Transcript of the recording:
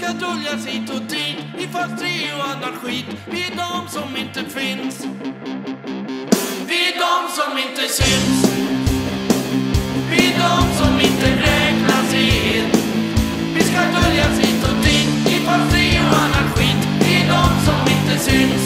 ska döljas hit och dit i fast 3 och annan skit. Vi är de som inte finns. Vi är de som inte syns. Vi är de som inte räknas in. Vi ska döljas hit och dit i fast 3 och annan skit. Vi är de som inte syns.